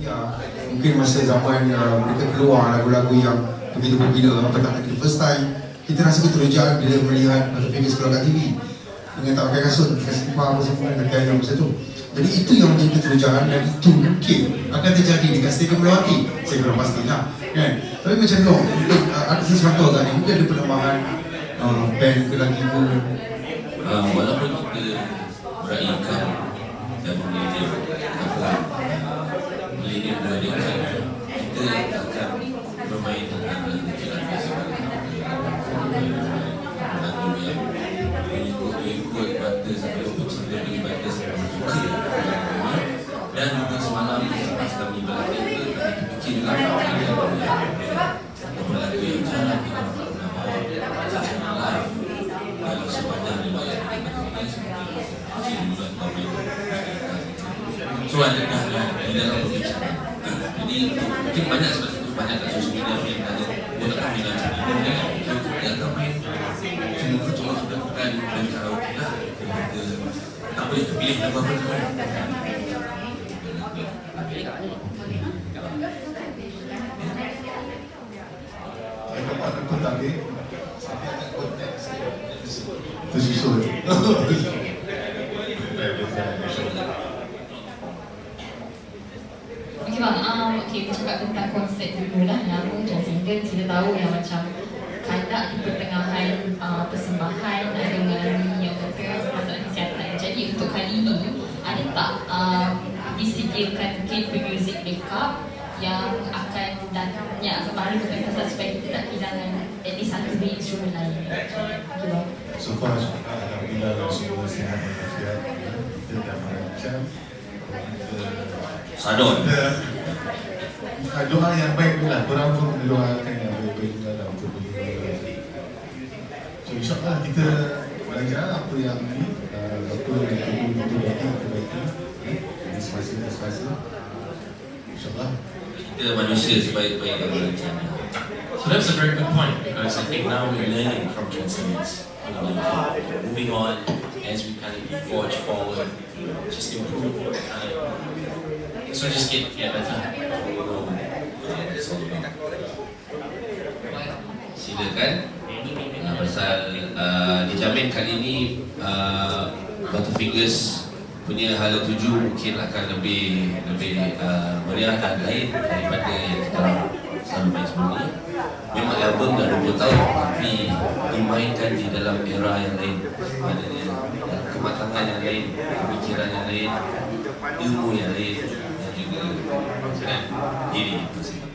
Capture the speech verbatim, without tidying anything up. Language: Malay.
Ya, mungkin masa zaman uh, mereka keluar lagu-lagu yang begitu popular, apa tak the first time kita rasa keteruja bila melihat Mother Fingers keluar kat T V dengan tak pakai kasut, kasih ipar apa semua dan gaya macam tu. Jadi itu yang menjadi keterujahan dan itu mungkin akan terjadi dekat Stadium Melawati. Saya belum pastilah, kan? Tapi macam tu, untuk uh, artis faktor tadi mungkin ada penambahan uh, band ke lagi pun. Uh, walaupun kita beraikkan dan memilih apa milenium beraikkan, kita akan bermain dengan lagu yang mengikut batas atau pecinta bagi batas yang suka dan juga semalam lepas kami berlatih itu kami terfikir juga beberapa lagu yang jarang kita dapat menambah secara live dalam sepanjang riwayat kita seperti bulan tahun so ada dah di dalam perbincangan. Jadi mungkin banyak sebab itu banyak kat sosial media yang tanya boleh kami nak cakap dia akan main cuma cuma sudah bukan dan karaoke lah tak boleh terpilih lagu apa tu kan. Saya dapat aku tadi saya ada konteks tersusun. Okey bang, um, okey bercakap tentang konsep dulu lah nama Jazz Indian. Kita tahu yang macam kadang di pertengahan uh, persembahan ada mengalami yang berkaitan masalah kesihatan. Jadi untuk kali ini ada tak um, disediakan mungkin pemuzik backup yang akan dan yang akan baru untuk pasal supaya kita tak kehilangan at least satu dua instrumen lain. Okay, bang. So far, alhamdulillah semua sihat dan walafiat. Kita dah merancang Sadon. Doa yang baik lah, korang pun mendoakan yang baik-baik dalam untuk beliau. So insyaAllah kita belajar apa yang ini, apa yang perlu kita baiki, kita baiki di semasa-semasa. InsyaAllah Kita manusia sebaik-baik yang berencana. So that's a very good point because I think now we're learning from transcendence. Moving on as we kind of forge forward, just improve all the time. So just get get better. Silakan. Uh, pasal uh, dijamin kali ini uh, Butterfingers punya hala tuju mungkin akan lebih lebih uh, meriah dan lain daripada yang kita selalu main sebelum ni. Memang album dah dua puluh tahun tapi dimainkan di dalam era yang lain, adanya kematangan yang lain, pemikiran yang lain, ilmu yang lain dan juga kan diri masing-masing.